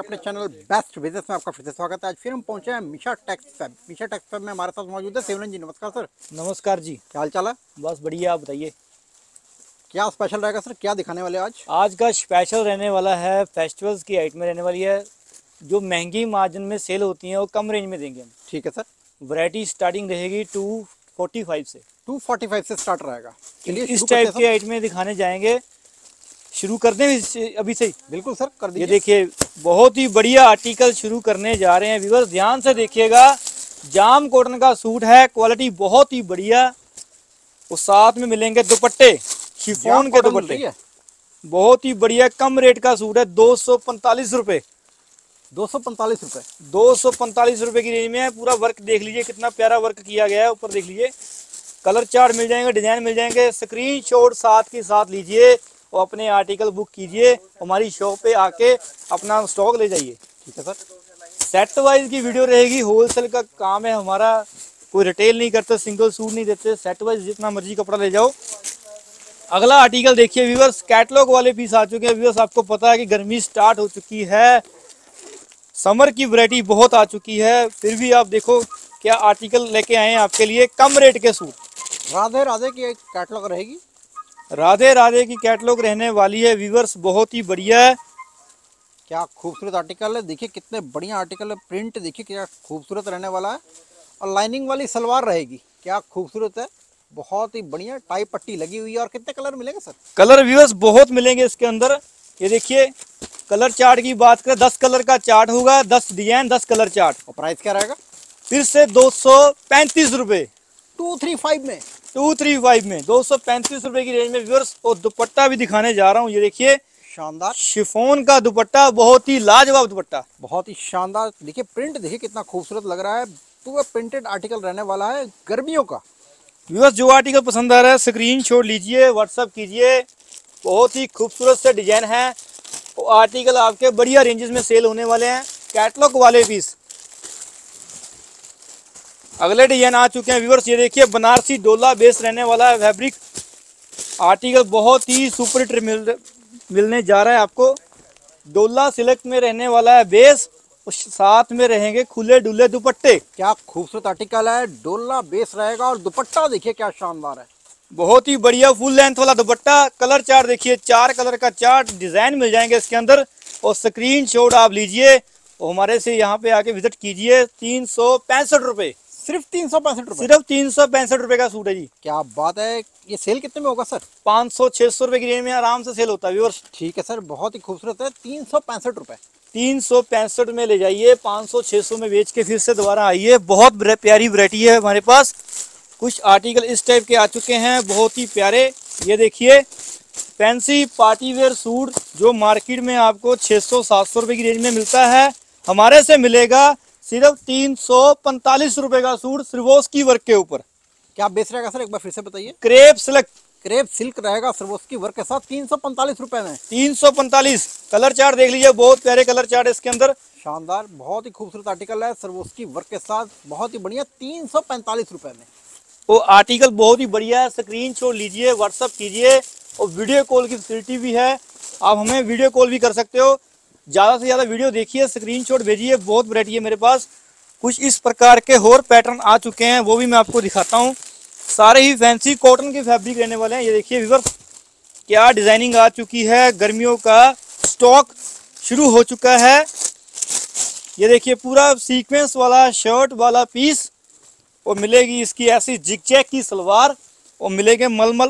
अपने channel best business में आपका फिर से स्वागत है। आज फिर हम पहुंचे हैं Meesha tex fab. Meesha tex fab में हमारे साथ मौजूद है सेवन जी। नमस्कार सर। नमस्कार जी। क्या हाल चाल है? बस बढ़िया, आप बताइए क्या स्पेशल रहेगा सर? क्या दिखाने वाले आज? आज का स्पेशल रहने वाला है, फेस्टिवल्स की आइटम में रहने वाली है। जो महंगी मार्जिन में सेल होती हैं वो कम रेंज में देंगे हम। ठीक है सर। वैरायटी स्टार्टिंग रहेगी 245 से। 245 से स्टार्ट रहेगा। चलिए इस टाइप के आइटम में दिखाने जाएंगे। शुरू कर दें अभी से ही? बिल्कुल सर, कर दीजिए। ये देखिए, बहुत ही बढ़िया आर्टिकल शुरू करने जा रहे हैं व्यूअर्स, ध्यान से देखिएगा। जाम कॉटन का सूट है, क्वालिटी बहुत ही बढ़िया। और साथ में मिलेंगे दुपट्टे, शिफॉन के दुपट्टे, बहुत ही बढ़िया। कम रेट का सूट है, 245 रुपए। 245 रुपए, 245 रुपए की रेंज में है। पूरा वर्क देख लीजिए, कितना प्यारा वर्क किया गया है। ऊपर देख लीजिए, कलर चार्ट मिल जाएंगे, डिजाइन मिल जाएंगे। स्क्रीनशॉट साथ के साथ लीजिए और अपने आर्टिकल बुक कीजिए। हमारी शॉप पे आके अपना स्टॉक ले जाइए। ठीक है सर। सेट वाइज की वीडियो रहेगी। होलसेल का काम है हमारा, कोई रिटेल नहीं करते, सिंगल सूट नहीं देते। सेट वाइज जितना मर्जी कपड़ा ले जाओ। अगला आर्टिकल देखिए व्यूअर्स, कैटलॉग वाले पीस आ चुके हैं व्यूअर्स। आपको पता है कि गर्मी स्टार्ट हो चुकी है, समर की वैरायटी बहुत आ चुकी है, फिर भी आप देखो क्या आर्टिकल लेके आए हैं आपके लिए। कम रेट के सूट, राधे राधे की एक कैटलॉग रहेगी। राधे राधे की कैटलॉग रहने वाली है व्यूअर्स, बहुत ही बढ़िया है। क्या खूबसूरत आर्टिकल है, देखिए कितने बढ़िया आर्टिकल है। प्रिंट देखिए क्या खूबसूरत रहने वाला है। और लाइनिंग वाली सलवार रहेगी, क्या खूबसूरत है, बहुत ही बढ़िया। टाई पट्टी लगी हुई है। और कितने कलर मिलेंगे सर? कलर व्यूअर्स बहुत मिलेंगे इसके अंदर। ये देखिए, कलर चार्ट की बात करें, 10 कलर का चार्ट होगा, 10 डिजाइन, 10 कलर चार्ट। और प्राइस क्या रहेगा? फिर से 235 रुपए। 235 में, 235 में 235 रुपए की रेंज में व्यूअर्स। और दुपट्टा भी दिखाने जा रहा हूँ। ये देखिए, शानदार शिफॉन का दुपट्टा, बहुत ही लाजवाब दुपट्टा, बहुत ही शानदार। देखिए प्रिंट देखिए कितना खूबसूरत लग रहा है। पूरा प्रिंटेड आर्टिकल रहने वाला है गर्मियों का। व्यूअर्स जो आर्टिकल पसंद आ रहा है स्क्रीनशॉट लीजिए, व्हाट्सअप कीजिए। बहुत ही खूबसूरत से डिजाइन है। वो आर्टिकल आपके बढ़िया रेंजेस में सेल होने वाले हैं। कैटलॉग वाले पीस। अगले डिजाइन आ चुके हैं व्यूअर्स। ये देखिए, बनारसी डोला बेस रहने वाला है फैब्रिक। आर्टिकल बहुत ही सुपर हिट मिलने जा रहा है आपको। डोला सिल्क में रहने वाला है बेस, साथ में रहेंगे खुले डुले दुपट्टे। क्या खूबसूरत आर्टिकल है, डोला बेस रहेगा। और दुपट्टा देखिए क्या शानदार है, बहुत ही बढ़िया फुल लेंथ वाला दुपट्टा। कलर चार्ट देखिए, 4 कलर का चार्ट, डिजाइन मिल जाएंगे इसके अंदर। और स्क्रीनशॉट आप लीजिए और हमारे से यहाँ पे आके विजिट कीजिए। 365 रुपए, सिर्फ 365 रुपए। सिर्फ 365 रुपए का सूट है जी। क्या बात है। ये सेल कितने में होगा सर? 500-600 रुपए की रेंज में आराम से सेल होता है व्यूअर्स। ठीक है सर, बहुत ही खूबसूरत है। 365 रुपए, 365 में ले जाइए। 500-600 में बेच के फिर से दोबारा आइए। बहुत प्यारी वैरायटी है हमारे पास। कुछ आर्टिकल इस टाइप के आ चुके हैं, बहुत ही प्यारे। ये देखिए, फैंसी पार्टी वेयर सूट जो मार्केट में आपको 600-700 रुपए की रेंज में मिलता है, हमारे से मिलेगा सिर्फ 345 रुपए का सूट, सिर्वोस्की वर्क के ऊपर। क्या बेस रहेगा सर, एक बार फिर से बताइए? क्रेप सिल्क, क्रेप सिल्क रहेगा सिर्वोस्की वर्क के साथ 345 रुपए में। 345। कलर चार्ट देख लीजिए, बहुत प्यारे कलर चार्ट इसके अंदर। शानदार, बहुत ही खूबसूरत आर्टिकल है सिर्वोस्की वर्क के साथ, बहुत ही बढ़िया। 345 रुपए में। वो आर्टिकल बहुत ही बढ़िया है। स्क्रीनशॉट लीजिए, व्हाट्सअप कीजिए। और वीडियो कॉल की फैसिलिटी भी है, आप हमें वीडियो कॉल भी कर सकते हो। ज़्यादा से ज़्यादा वीडियो देखिए, स्क्रीनशॉट भेजिए। बहुत वैरायटी है मेरे पास। कुछ इस प्रकार के और पैटर्न आ चुके हैं, वो भी मैं आपको दिखाता हूँ। सारे ही फैंसी कॉटन के फैब्रिक रहने वाले हैं। ये देखिए व्यूअर्स, क्या डिजाइनिंग आ चुकी है। गर्मियों का स्टॉक शुरू हो चुका है। ये देखिए, पूरा सीक्वेंस वाला शर्ट वाला पीस। और मिलेगी इसकी ऐसी जिगजैग की सलवार। और मिलेंगे मलमल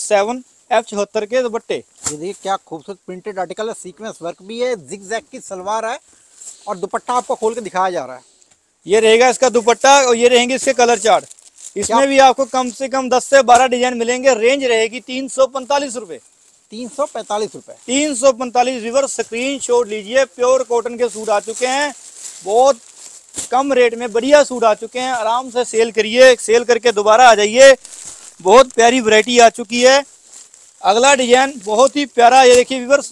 47F74 के दुपट्टे। ये देखिए क्या खूबसूरत प्रिंटेड आर्टिकल है, सीक्वेंस वर्क भी है, जिगजैग की सलवार है। और दुपट्टा आपको खोल के दिखाया जा रहा है। ये रहेगा इसका दुपट्टा और ये रहेंगे इसके कलर चार्ट। इसमें भी आपको कम से कम 10 से 12 डिजाइन मिलेंगे। रेंज रहेगी 345 रुपए। 345 रुपए, 345 रिवर्स। स्क्रीनशॉट लीजिए। प्योर कॉटन के सूट आ चुके हैं, बहुत कम रेट में बढ़िया सूट आ चुके हैं। आराम से सेल करिए, सेल करके दोबारा आ जाइए। बहुत प्यारी वैरायटी आ चुकी है। अगला डिजाइन बहुत ही प्यारा। ये देखिए व्यूअर्स,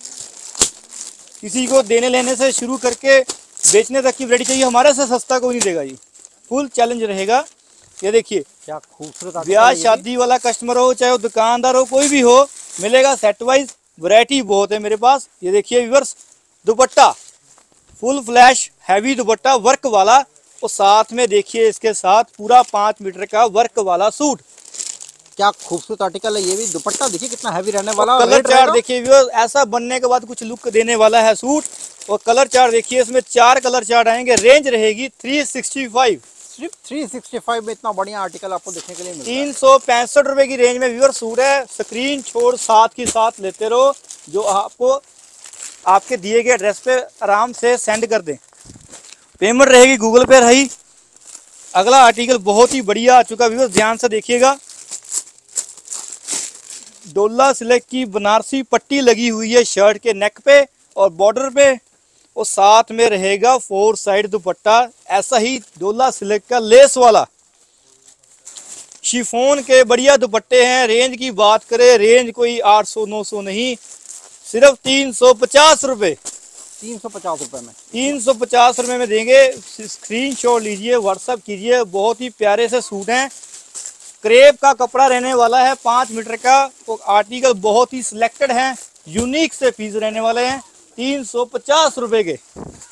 किसी को देने लेने से शुरू करके बेचने तक की वैरायटी चाहिए, हमारे से सस्ता कोई नहीं देगा जी। फुल चैलेंज रहेगा। ये देखिए, क्या खूबसूरत। ब्याह शादी वाला कस्टमर हो, चाहे वो दुकानदार हो, कोई भी हो, मिलेगा सेट वाइज। वैरायटी बहुत है मेरे पास। ये देखिए viewers, dupatta full flash heavy dupatta work वाला, और साथ में देखिए इसके साथ पूरा 5 मीटर का वर्क वाला सूट। क्या खूबसूरत आर्टिकल है ये भी। दुपट्टा देखिए कितना हैवी रहने वाला। कलर रेट चार्ट रहेगा देखिए व्यूअर्स, ऐसा बनने के बाद कुछ लुक देने वाला है सूट। और कलर चार्ट देखिए, इसमें 4 कलर चार्ट आएंगे। रेंज रहेगी 365। सिर्फ 365 में इतना बढ़िया आर्टिकल आपको देखने के लिए मिलता है। 365 रुपए की रेंज में व्यूअर्स सूट है। स्क्रीन छोड़ साथ की साथ लेते रहो, जो आपको आपके दिए गए एड्रेस पे आराम से सेंड कर दें। पेमेंट रहेगी गूगल पे रही। अगला आर्टिकल बहुत ही बढ़िया आ चुका व्यूअर्स, ध्यान से देखिएगा। डोला सिल्क की बनारसी पट्टी लगी हुई है शर्ट के नेक पे और बॉर्डर पे, और साथ में रहेगा 4 साइड दुपट्टा, ऐसा ही डोला सिल्क का लेस वाला। शिफॉन के बढ़िया दुपट्टे हैं। रेंज की बात करें, रेंज कोई 800-900 नहीं, सिर्फ 350 रुपए। 350 रुपए में 350 रुपए में देंगे। स्क्रीनशॉट लीजिए, व्हाट्सएप कीजिए। बहुत ही प्यारे से सूट हैं। क्रेप का कपड़ा रहने वाला है, 5 मीटर का। तो आर्टिकल बहुत ही सिलेक्टेड हैं, यूनिक से पीस रहने वाले हैं, 350 रुपए के।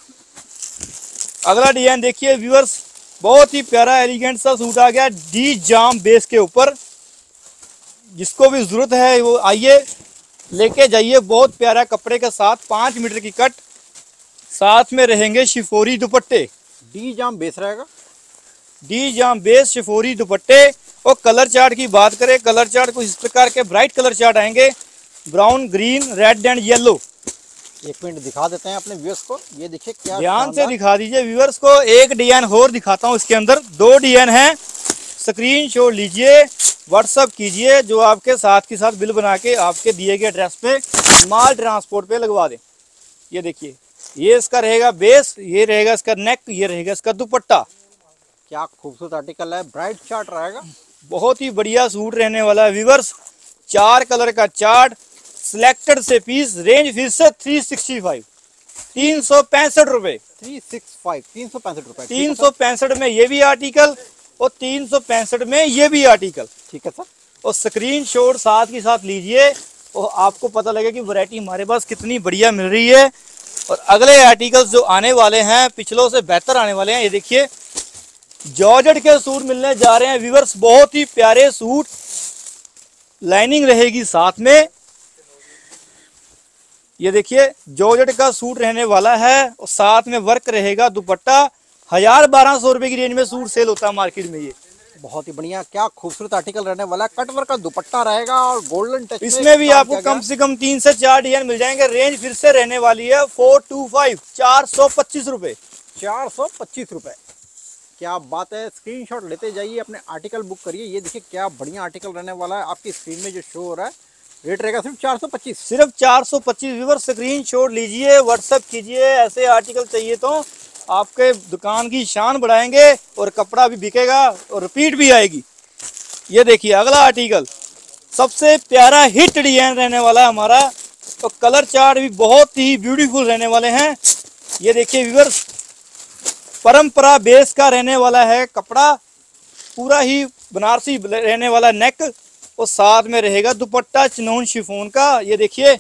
अगला डिजाइन देखिए व्यूअर्स, बहुत ही प्यारा एलिगेंट सा सूट आ गया डी जाम बेस के ऊपर। जिसको भी जरूरत है वो आइए लेके जाइए। बहुत प्यारा कपड़े के साथ 5 मीटर की कट, साथ में रहेंगे शिफोरी दुपट्टे। डी जाम बेस रहेगा। डी जाम बेस शिफोरी दुपट्टे। और कलर चार्ट की बात करें, कलर चार्ट कुछ इस प्रकार के ब्राइट कलर चार्ट आएंगे, brown, green, red and yellow. एक मिनट दिखा देते हैं अपने व्यूअर्स को। ये देखिए क्या ध्यान से दिखा दीजिए व्यूअर्स को। एक डिजाइन और दिखाता हूँ, इसके अंदर 2 डिजाइन है। स्क्रीनशॉट लीजिए, व्हाट्सएप कीजिए, जो आपके साथ के साथ बिल बना के आपके दिए गए एड्रेस पे माल ट्रांसपोर्ट पे लगवा दें। ये देखिए, ये इसका रहेगा बेस, ये रहेगा इसका नेक, ये रहेगा इसका दुपट्टा। क्या खूबसूरत आर्टिकल है। ब्राइट चार्ट रहेगा। बहुत ही बढ़िया सूट रहने वाला है व्यूअर्स। 4 कलर का चार्ट, सिलेक्टेड से पीस। रेंज फिर से 365, 365 रुपए। 365 365 रुपए। 365 में ये भी आर्टिकल और 365 में ये भी आर्टिकल। ठीक है सर। और स्क्रीनशॉट साथ के साथ लीजिए और आपको पता लगे कि वैरायटी हमारे पास कितनी बढ़िया मिल रही है। और अगले आर्टिकल्स जो आने वाले हैं पिछलों से बेहतर आने वाले हैं। ये देखिए, जॉर्जेट के सूट मिलने जा रहे हैं व्यूअर्स। बहुत ही प्यारे सूट, लाइनिंग रहेगी साथ में। ये देखिए, जॉर्जेट का सूट रहने वाला है और साथ में वर्क रहेगा दुपट्टा। 1000-1200 रुपए की रेंज में सूट सेल होता है मार्केट में। ये बहुत ही बढ़िया, क्या खूबसूरत आर्टिकल रहने वाला है। कटवर्क का दुपट्टा रहेगा और गोल्डन टच इसमें भी आपको कम से कम 3 से 4 डिजाइन मिल जाएंगे। रेंज फिर से रहने वाली है 425, 425 रुपए। 425 रुपए। क्या बात है। स्क्रीनशॉट लेते जाइए, अपने आर्टिकल बुक करिए। ये देखिए क्या बढ़िया आर्टिकल रहने वाला है। आपकी स्क्रीन में जो शो हो रहा है, रेट रहेगा सिर्फ 425। सिर्फ 425 व्यूअर्स। स्क्रीनशॉट लीजिए, व्हाट्सएप कीजिए। ऐसे आर्टिकल चाहिए तो आपके दुकान की शान बढ़ाएंगे और कपड़ा भी बिकेगा और रिपीट भी आएगी। ये देखिए अगला आर्टिकल, सबसे प्यारा हिट डिजाइन रहने वाला है हमारा। तो कलर चार्ट भी बहुत ही ब्यूटीफुल रहने वाले हैं। ये देखिए व्यूअर्स, परंपरा बेस का रहने वाला है कपड़ा, पूरा ही बनारसी रहने वाला नेक, और साथ में रहेगा दुपट्टा चिनोन शिफॉन का। ये देखिए,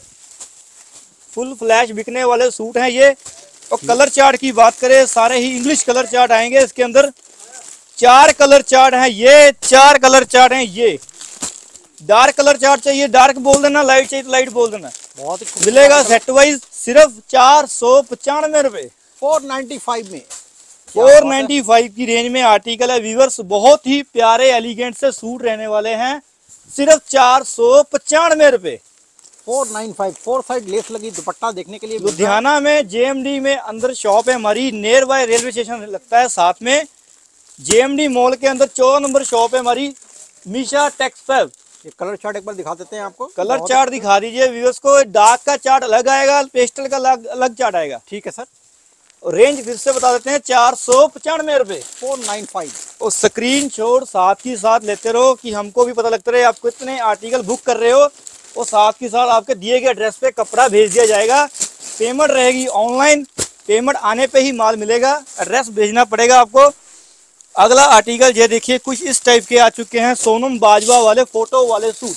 फुल फ्लैश बिकने वाले सूट हैं ये। और कलर चार्ट की बात करें, सारे ही इंग्लिश कलर चार्ट आएंगे इसके अंदर। 4 कलर चार्ट हैं ये, 4 कलर चार्ट हैं ये। डार्क कलर चार्ट चाहिए डार्क बोल देना, लाइट चाहिए तो लाइट बोल देना। बहुत ही मिलेगा सेट वाइज सिर्फ 495 रुपए। 495 में 495 की रेंज में आर्टिकल है व्यूअर्स। बहुत ही प्यारे एलिगेंट से सूट रहने वाले हैं, सिर्फ 495 रुपए। 495। 4 साइड लेस लगी दुपट्टा देखने के लिए। लुधियाना में जेएमडी में अंदर शॉप है हमारी, नियर बाय रेलवे स्टेशन लगता है साथ में। जेएमडी मॉल के अंदर 14 नंबर शॉप है हमारी, मीशा टेक्सटाइल। ये कलर चार्ट एक बार दिखा देते हैं आपको। कलर चार्ट दिखा दीजिए व्यूअर्स को। डार्क का चार्ट अलग आएगा, पेस्टल का अलग चार्ट आएगा। ठीक है सर। रेंज फिर से बता देते हैं, 495 रुपए। 495। और स्क्रीनशॉट साथ ही साथ लेते रहो कि हमको भी पता लगता रहे आप कितने आर्टिकल बुक कर रहे हो। और साथ ही साथ आपके दिए गए एड्रेस पे कपड़ा भेज दिया जाएगा। पेमेंट रहेगी ऑनलाइन, पेमेंट आने पे ही माल मिलेगा, एड्रेस भेजना पड़ेगा आपको। अगला आर्टिकल ये देखिए, कुछ इस टाइप के आ चुके हैं, सोनम बाजवा वाले फोटो वाले सूट।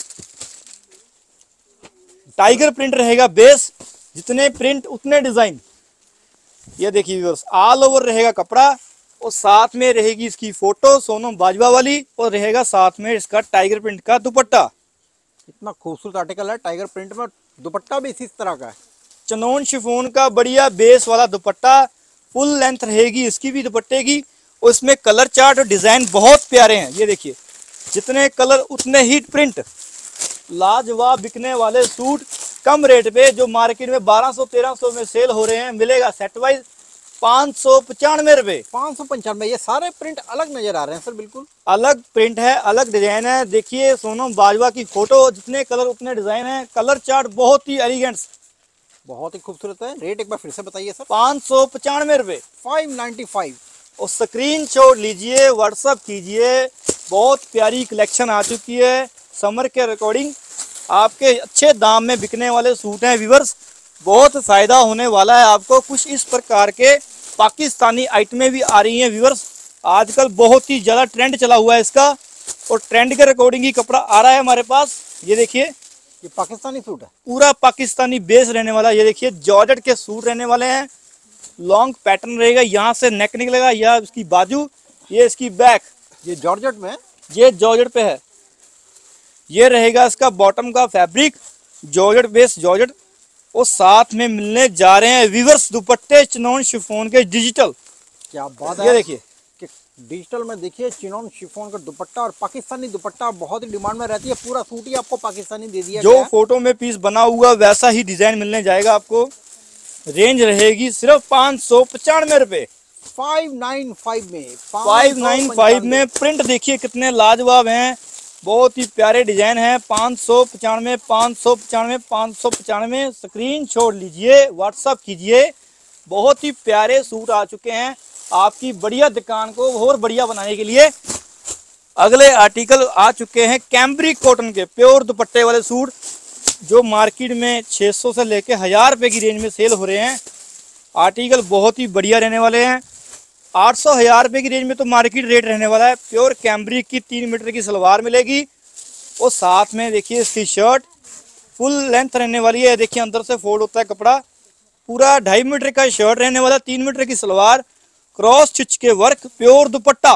टाइगर प्रिंट रहेगा बेस, जितने प्रिंट उतने डिजाइन। ये देखिए व्यूअर्स, ऑल ओवर रहेगा कपड़ा और साथ में रहेगी इसकी फोटो सोनम बाजवा वाली और रहेगा साथ में इसका टाइगर प्रिंट का दुपट्टा। इतना खूबसूरत आर्टिकल है, टाइगर प्रिंट में दुपट्टा भी इसी तरह का है। चनोन शिफोन का बढ़िया बेस वाला दुपट्टा, फुल लेंथ रहेगी इसकी भी दुपट्टे की। और इसमें कलर चार्ट और डिजाइन बहुत प्यारे हैं। ये देखिए, जितने कलर उतने ही प्रिंट। लाजवाब बिकने वाले सूट कम रेट पे जो मार्केट में 1200-1300 में सेल हो रहे हैं, मिलेगा सेट वाइज 595 रुपए। 595। ये सारे प्रिंट अलग नजर आ रहे हैं सर, बिल्कुल अलग प्रिंट है, अलग डिजाइन है। देखिए सोनम बाजवा की फोटो, जितने कलर उतने डिजाइन है। कलर चार्ट बहुत ही एलिगेंट, बहुत ही खूबसूरत है। रेट एक बार फिर से बताइए सर। 595 रुपए, 595। और स्क्रीन शॉट लीजिए, व्हाट्सअप कीजिए। बहुत प्यारी कलेक्शन आ चुकी है समर के अकॉर्डिंग। आपके अच्छे दाम में बिकने वाले सूट हैं व्यूअर्स। बहुत फायदा होने वाला है आपको। कुछ इस प्रकार के पाकिस्तानी आइटमें भी आ रही हैं व्यूअर्स। आजकल बहुत ही ज़्यादा ट्रेंड चला हुआ है इसका, और ट्रेंड के अकॉर्डिंग ही कपड़ा आ रहा है हमारे पास। ये देखिए, ये पाकिस्तानी सूट है, पूरा पाकिस्तानी बेस रहने वाला। ये देखिए, जॉर्जेट के सूट रहने वाले हैं। लॉन्ग पैटर्न रहेगा, यहाँ से नेक निकलेगा, या इसकी बाजू, ये इसकी बैक। ये जॉर्जेट में है, ये जॉर्जेट पे है। ये रहेगा इसका बॉटम का फैब्रिक, जॉर्जेट बेस जॉर्जेट। और साथ में मिलने जा रहे हैं वीवर्स दुपट्टे चिनॉन शिफॉन के डिजिटल। क्या बात है। ये देखिए कि डिजिटल में देखिए चिनॉन शिफॉन का दुपट्टा, और पाकिस्तानी दुपट्टा बहुत ही डिमांड में रहती है। पूरा सूट ही आपको पाकिस्तानी दे दिया जो गया है। फोटो में पीस बना हुआ वैसा ही डिजाइन मिलने जाएगा आपको। रेंज रहेगी सिर्फ 595 रुपए। 595 में, 595 में। प्रिंट देखिए कितने लाजवाब हैं, बहुत ही प्यारे डिजाइन है। 595, 595, 595। स्क्रीन शॉट लीजिए, व्हाट्सअप कीजिए। बहुत ही प्यारे सूट आ चुके हैं आपकी बढ़िया दुकान को और बढ़िया बनाने के लिए। अगले आर्टिकल आ चुके हैं कैम्ब्रिक कॉटन के प्योर दुपट्टे वाले सूट, जो मार्केट में 600 से लेके 1000 रुपए की रेंज में सेल हो रहे हैं। आर्टिकल बहुत ही बढ़िया रहने वाले हैं। 800-1000 रुपए की रेंज में तो मार्केट रेट रहने वाला है। प्योर कैम्ब्रिक की 3 मीटर की सलवार मिलेगी, और साथ में देखिए इसकी शर्ट फुल लेंथ रहने वाली है। देखिए अंदर से फोल्ड होता है कपड़ा। पूरा 2.5 मीटर का शर्ट रहने वाला, 3 मीटर की सलवार, क्रॉस स्टिच के वर्क, प्योर दुपट्टा।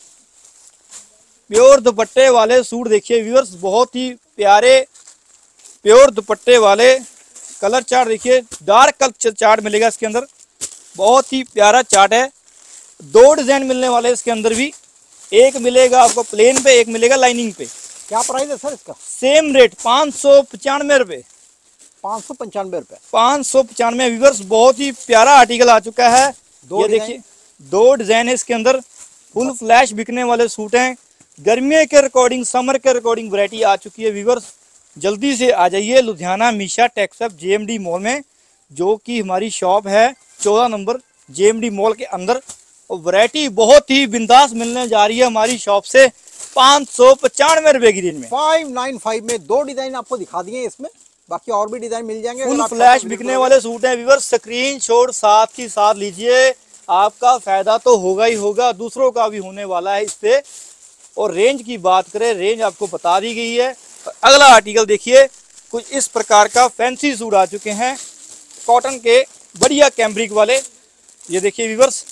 प्योर दुपट्टे वाले सूट देखिए व्यूअर्स, बहुत ही प्यारे प्योर दुपट्टे वाले। कलर चार्ट देखिए, डार्क कलर चार्ट मिलेगा इसके अंदर। बहुत ही प्यारा चार्ट है। 2 डिजाइन मिलने वाले इसके अंदर भी। एक मिलेगा आपको प्लेन पे, एक मिलेगा लाइनिंग पे। क्या प्राइस है सर इसका? सेम रेट 595 रुपए। 595 रुपए। 595 व्यूअर्स। बहुत ही प्यारा आर्टिकल आ चुका है। ये डिजाइन? देखिए 2 डिजाइन है इसके अंदर। फुल फ्लैश बिकने वाले सूट हैं। गर्मियों के अकॉर्डिंग, समर के अकॉर्डिंग वैरायटी आ चुकी है व्यूअर्स। जल्दी से आ जाइए Ludhiana Meesha textile JMD mall में, जो कि हमारी शॉप है 14 नंबर जेएमडी मॉल के अंदर। और वैरायटी बहुत ही बिंदास मिलने जा रही है हमारी शॉप से 595 रुपए की रेंज में। 595 में 2 डिजाइन आपको दिखा दिए इसमें, बाकी और भी डिजाइन मिल जाएंगे। फुल फ्लैश बिकने वाले सूट हैं व्यूअर्स। स्क्रीन शॉट साथ ही साथ लीजिए, आपका फायदा तो होगा ही होगा, दूसरों का भी होने वाला है इससे। और रेंज की बात करें, रेंज आपको बता दी गई है। अगला आर्टिकल देखिए, कुछ इस प्रकार का फैंसी सूट आ चुके हैं कॉटन के, बढ़िया कैम्ब्रिक वाले। ये देखिए व्यूअर्स,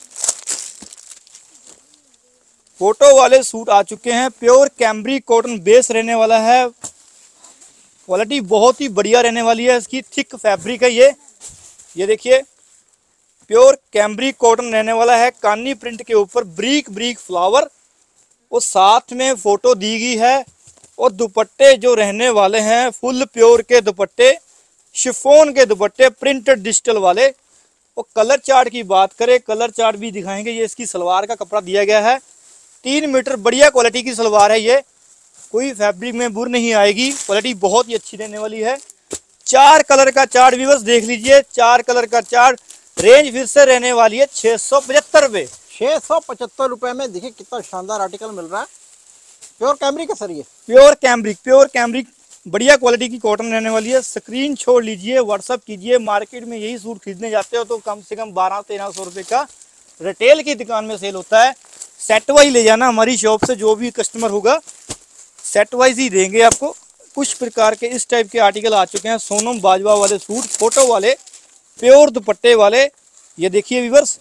फोटो वाले सूट आ चुके हैं। प्योर कैम्ब्रिक कॉटन बेस रहने वाला है। क्वालिटी बहुत ही बढ़िया रहने वाली है इसकी। थिक फैब्रिक है ये देखिए, प्योर कैम्ब्रिक कॉटन रहने वाला है। कानी प्रिंट के ऊपर ब्रीक ब्रीक फ्लावर, और साथ में फोटो दी गई है। और दुपट्टे जो रहने वाले हैं फुल प्योर के दुपट्टे, शिफॉन के दुपट्टे, प्रिंटेड डिजिटल वाले। और कलर चार्ट की बात करें, कलर चार्ट भी दिखाएंगे। ये इसकी सलवार का कपड़ा दिया गया है, 3 मीटर बढ़िया क्वालिटी की सलवार है ये। कोई फैब्रिक में बुर नहीं आएगी, क्वालिटी बहुत ही अच्छी रहने वाली है। 4 कलर का चार्ट व्यूअर्स देख लीजिए, 4 कलर का चार्ट। रेंज फिर से रहने वाली है 675 रुपए। 675 रुपए में देखिए कितना शानदार आर्टिकल मिल रहा है। प्योर कैमरिक है सर ये। प्योर कैम्ब्रिक बढ़िया क्वालिटी की कॉटन रहने वाली है। स्क्रीन छोड़ लीजिए, व्हाट्सअप कीजिए। मार्केट में यही सूट खरीदने जाते हो तो कम से कम 1200-1300 रुपए का रिटेल की दुकान में सेल होता है। सेट वाइज ले जाना हमारी शॉप से, जो भी कस्टमर होगा सेट वाइज ही देंगे आपको। कुछ प्रकार के इस टाइप के आर्टिकल आ चुके हैं। सोनम बाजवा वाले सूट, फोटो वाले, प्योर दुपट्टे वाले, ये देखिए व्यूअर्स,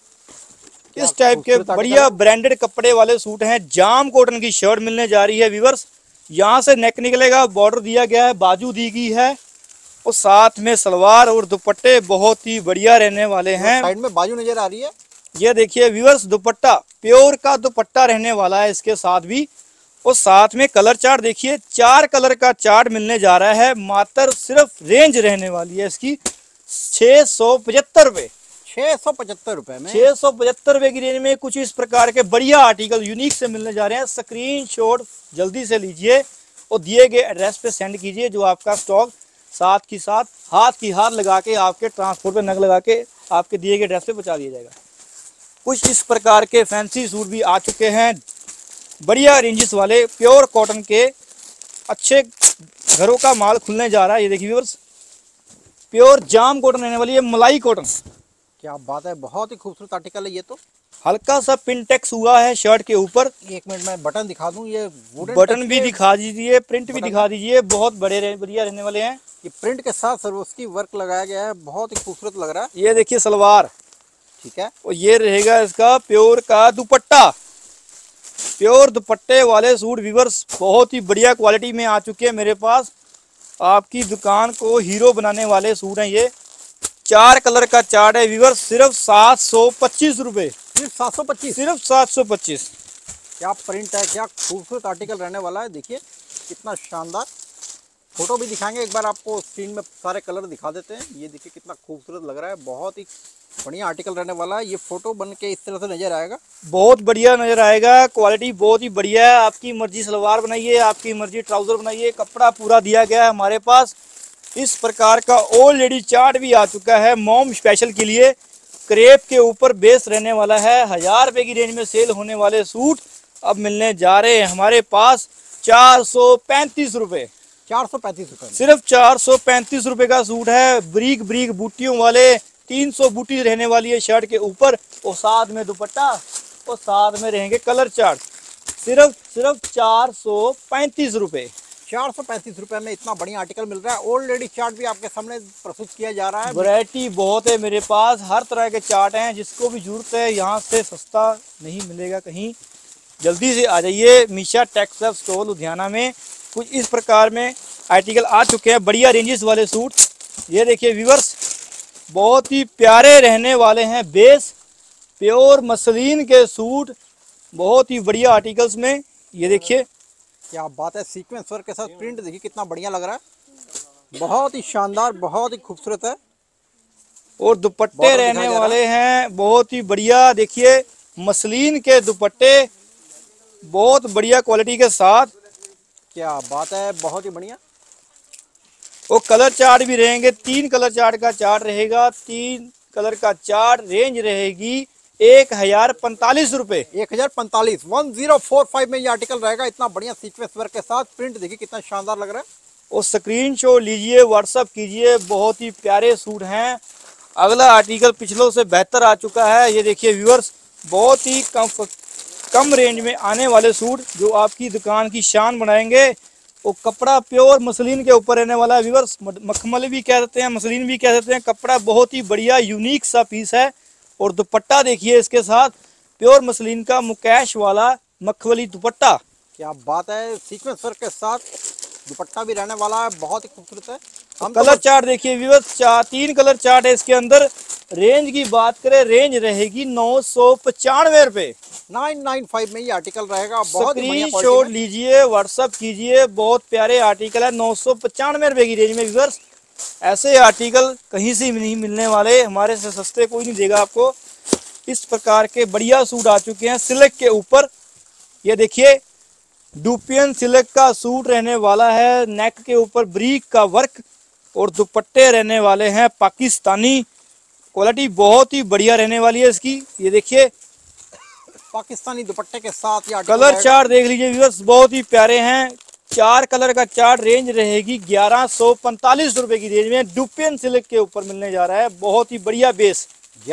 इस टाइप के खूबसूरत बढ़िया आर्टिकल ब्रांडेड कपड़े वाले सूट हैं। जाम कॉटन की शर्ट मिलने जा रही है व्यूअर्स। यहाँ से नेक निकलेगा, बॉर्डर दिया गया है, बाजू दी गई है, और साथ में सलवार और दुपट्टे बहुत ही बढ़िया रहने वाले हैं। साइड में बाजू नजर आ रही है। ये देखिए व्यूअर्स, दुपट्टा प्योर का दुपट्टा रहने वाला है इसके साथ भी। और साथ में कलर चार्ट देखिए, 4 कलर का चार्ट मिलने जा रहा है। मात्र सिर्फ रेंज रहने वाली है इसकी 675 रुपए। 675 रुपए में 675 रुपए की रेंज में कुछ इस प्रकार के बढ़िया आर्टिकल यूनिक से मिलने जा रहे हैं। स्क्रीनशॉट जल्दी से लीजिए और दिए गए एड्रेस पे सेंड कीजिए, जो आपका स्टॉक साथ की साथ हाथ की हाथ लगा के आपके ट्रांसपोर्ट पे नग लगा के आपके दिए गए एड्रेस पे पहुंचा दिया जाएगा। कुछ इस प्रकार के फैंसी सूट भी आ चुके हैं, बढ़िया रेंजेस वाले प्योर कॉटन के। अच्छे घरों का माल खुलने जा रहा है। ये देखिए व्यूअर्स, प्योर जाम कॉटन रहने वाली है, मलाई कॉटन। क्या बात है, बहुत ही खूबसूरत आर्टिकल है ये तो। हल्का सा पिनटेक्स हुआ है शर्ट के ऊपर। एक मिनट में बटन दिखा दूं, ये वुडन बटन भी दिखा दीजिए, प्रिंट भी बटन दिखा दीजिए, बहुत बढ़िया रहने वाले हैं। ये प्रिंट के साथ सरोस्की वर्क लगाया गया है, बहुत ही खूबसूरत लग रहा है। ये देखिए सलवार, ठीक है, और ये रहेगा इसका प्योर का दुपट्टा। प्योर दुपट्टे वाले सूट व्यूअर्स बहुत ही बढ़िया क्वालिटी में आ चुके हैं मेरे पास। आपकी दुकान को हीरो बनाने वाले सूट हैं ये। 4 कलर का चार्ट है व्यूअर्स, सिर्फ 725 रुपए। सिर्फ 725। सिर्फ 725। क्या प्रिंट है, क्या खूबसूरत आर्टिकल रहने वाला है। देखिए कितना शानदार। फोटो भी दिखाएंगे एक बार आपको, स्क्रीन में सारे कलर दिखा देते हैं। ये देखिए कितना खूबसूरत लग रहा है, बहुत ही बढ़िया आर्टिकल रहने वाला है। ये फोटो बन के इस तरह से नजर आएगा, बहुत बढ़िया नजर आएगा। क्वालिटी बहुत ही बढ़िया है। आपकी मर्जी सलवार बनाइए, आपकी मर्जी ट्राउजर बनाइए, कपड़ा पूरा दिया गया है हमारे पास। इस प्रकार का ऑलरेडी चार्ट भी आ चुका है मॉम स्पेशल के लिए। क्रेप के ऊपर बेस रहने वाला है। 1000 रुपए की रेंज में सेल होने वाले सूट अब मिलने जा रहे हैं हमारे पास 435 रुपए। 435 रुपए में। सिर्फ 435 रुपए का सूट है। ब्रीक ब्रीक बूटियों वाले 300 बूटी रहने वाली है शर्ट के ऊपर, और साथ में दुपट्टा, और साथ में रहेंगे कलर चार्ट। सिर्फ 435 रुपए। 435 रुपए में इतना बढ़िया आर्टिकल मिल रहा है। ऑलरेडी चार्ट भी आपके सामने प्रस्तुत किया जा रहा है। वैरायटी बहुत है मेरे पास, हर तरह के चार्ट हैं। जिसको भी जरूरत है यहाँ से सस्ता नहीं मिलेगा कहीं। जल्दी से आ जाइए मीशा टेक्सटाइल स्टोर लुधियाना में। कुछ इस प्रकार में आर्टिकल आ चुके हैं, बढ़िया रेंजेस वाले सूट। ये देखिए व्यूअर्स, बहुत ही प्यारे रहने वाले हैं। बेस प्योर मसलिन के सूट, बहुत ही बढ़िया आर्टिकल्स में। ये देखिए क्या बात है, सीक्वेंस वर्क के साथ प्रिंट देखिए कितना बढ़िया लग रहा है, बहुत ही शानदार, बहुत ही खूबसूरत है। और दुपट्टे रहने वाले हैं बहुत ही बढ़िया। देखिए मसलिन के दुपट्टे बहुत बढ़िया क्वालिटी के साथ। क्या बात है, बहुत ही बढ़िया। और कलर चार्ट भी रहेंगे, 3 कलर चार्ट का चार्ट रहेगा। 3 कलर का चार्ट, रेंज रहेगी 1045 रुपए। 1045, 1045 में ये आर्टिकल रहेगा। इतना बढ़िया सीक्वेंस वर्क के साथ प्रिंट देखिए कितना शानदार लग रहा है। और स्क्रीनशॉट लीजिए, व्हाट्सअप कीजिए, बहुत ही प्यारे सूट हैं। अगला आर्टिकल पिछलों से बेहतर आ चुका है। ये देखिए व्यूअर्स, बहुत ही कम रेंज में आने वाले सूट जो आपकी दुकान की शान बनाएंगे। वो कपड़ा प्योर मसलिन के ऊपर रहने वाला है व्यूअर्स। मखमली भी कह सकते हैं, मसलिन भी कह सकते हैं। कपड़ा बहुत ही बढ़िया यूनिक सा पीस है। और दुपट्टा देखिए इसके साथ, प्योर मसलिन का मुकैश वाला मखमली दुपट्टा। क्या बात है, सीक्वेंस वर्क के साथ दुपट्टा भी रहने वाला है, बहुत ही खूबसूरत है। हम कलर चार्ट देखिए व्यूअर्स, 3 कलर चार्ट है इसके अंदर। रेंज की बात करें, रेंज रहेगी 995 रुपए। 995 में ये आर्टिकल रहेगा। बहुत ही बढ़िया स्क्रीनशॉट लीजिए, व्हाट्सअप कीजिए, बहुत प्यारे आर्टिकल है। 995 रुपए की रेंज में व्यूअर्स। ऐसे आर्टिकल कहीं से नहीं मिलने वाले, हमारे से सस्ते कोई नहीं देगा आपको। इस प्रकार के बढ़िया सूट आ चुके हैं सिल्क के ऊपर। ये देखिए डुपियन सिल्क का सूट रहने वाला है। नेक के ऊपर ब्रीक का वर्क, और दुपट्टे रहने वाले हैं पाकिस्तानी। क्वालिटी बहुत ही बढ़िया रहने वाली है इसकी। ये देखिए पाकिस्तानी दुपट्टे के साथ ये आर्टिकल कलर चार्ट देख लीजिए व्यूअर्स, बहुत ही प्यारे हैं। 4 कलर का चार्ट, रेंज रहेगी 1145 रुपए की रेंज में। डुपियन सिल्क के ऊपर मिलने जा रहा है, बहुत ही बढ़िया बेस।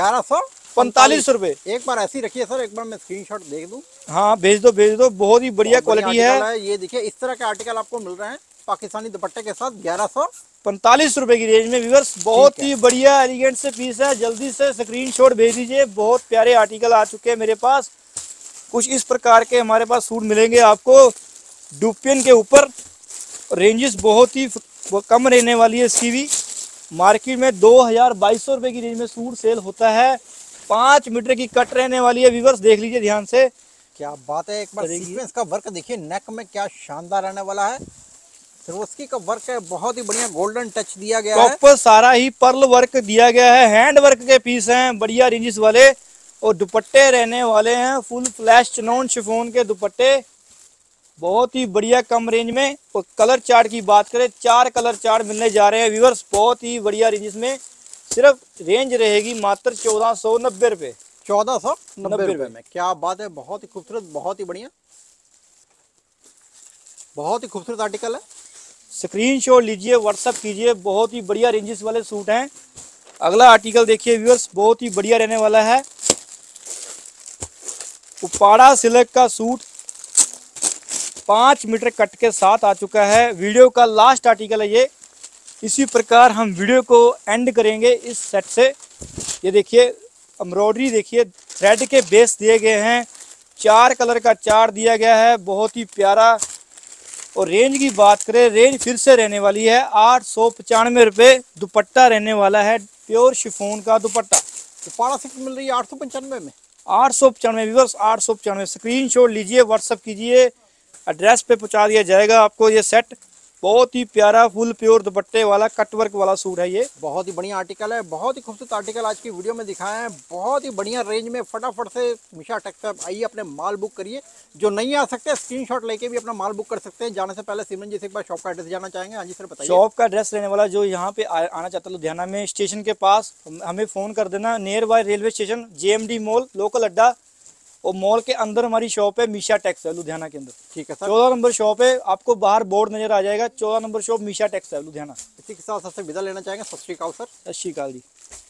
1145 रुपए। एक बार ऐसी रखिए सर, एक बार मैं स्क्रीनशॉट देख दूं। हाँ भेज दो, बहुत ही बढ़िया क्वालिटी है। ये देखिए इस तरह के आर्टिकल आपको मिल रहे हैं पाकिस्तानी दुपट्टे के साथ 45 रुपए की रेंज में व्यूअर्स, बहुत ही बढ़िया एलिगेंट से पीस है। जल्दी से स्क्रीनशॉट भेज दीजिए। बहुत प्यारे आर्टिकल आ चुके हैं मेरे पास। कुछ इस प्रकार के हमारे पास सूट मिलेंगे आपको डुपियन के ऊपर। रेंजेस बहुत ही कम रहने वाली है इसकी भी। मार्केट में 2200 रुपए की रेंज में सूट सेल होता है। 5 मीटर की कट रहने वाली है व्यूअर्स, देख लीजिए ध्यान से। क्या बात है, एक बार सीक्वेंस का वर्क देखिए, नेक में क्या शानदार रहने वाला है। सिरोस्की का वर्क है, बहुत ही बढ़िया गोल्डन टच दिया गया है। प्रॉपर सारा ही पर्ल वर्क दिया गया है। हैंड वर्क के पीस हैं, बढ़िया रेंजेस वाले। और दुपट्टे रहने वाले हैं फुल फ्लैश चिनॉन शिफॉन के दुपट्टे, बहुत ही बढ़िया कम रेंज में। और कलर चार्ट की बात करें, 4 कलर चार्ट मिलने जा रहे हैं व्यूअर्स, बहुत ही बढ़िया रेंजेस में। सिर्फ रेंज रहेगी मात्र 1490 रुपए, 1490 रुपए में। क्या बात है, बहुत ही खूबसूरत, बहुत ही बढ़िया, बहुत ही खूबसूरत आर्टिकल है। स्क्रीनशॉट लीजिए, व्हाट्सअप कीजिए। बहुत ही बढ़िया रेंजेस वाले सूट हैं। अगला आर्टिकल देखिए व्यूअर्स, बहुत ही बढ़िया रहने वाला है। उपाड़ा सिल्क का सूट 5 मीटर कट के साथ आ चुका है। वीडियो का लास्ट आर्टिकल है ये। इसी प्रकार हम वीडियो को एंड करेंगे इस सेट से। ये देखिए एम्ब्रॉयडरी, देखिए थ्रेड के बेस दिए गए हैं। 4 कलर का चार्ट दिया गया है, बहुत ही प्यारा। और रेंज की बात करें, रेंज फिर से रहने वाली है 895 रुपये। दुपट्टा रहने वाला है प्योर शिफॉन का दुपट्टा। उपाड़ा सिल्क मिल रही है 895 में। 895 व्यूअर्स, 895। स्क्रीनशॉट लीजिए, व्हाट्सअप कीजिए, एड्रेस पे पहुंचा दिया जाएगा आपको ये सेट। बहुत ही प्यारा फुल प्योर दुपट्टे वाला कटवर्क वाला सूट है ये। बहुत ही बढ़िया आर्टिकल है, बहुत ही खूबसूरत आर्टिकल आज की वीडियो में दिखाए हैं। बहुत ही बढ़िया रेंज में फटाफट से मिशा टेक्सटाइल आइए, अपने माल बुक करिए। जो नहीं आ सकते स्क्रीनशॉट लेके भी अपना माल बुक कर सकते हैं। जाने से पहले सिमरन जी से एक बार शॉप का एड्रेस जाना चाहेंगे। हाँ जी सर बताइए। शॉप का एड्रेस रहने वाला, जो यहाँ पे आना चाहता है लुधियाना में स्टेशन के पास, हमें फ़ोन कर देना। Near by railway station, JMD mall local अड्डा। और मॉल के अंदर हमारी शॉप है मीशा टेक्सटाइल लुधियाना के अंदर। ठीक है सर। 14 नंबर शॉप है, आपको बाहर बोर्ड नजर आ जाएगा, 14 number shop Meesha textile Ludhiana. इसी के साथ सबसे विदा लेना चाहेंगे। सत श्री अकाल सर। सत श्री अकाल जी।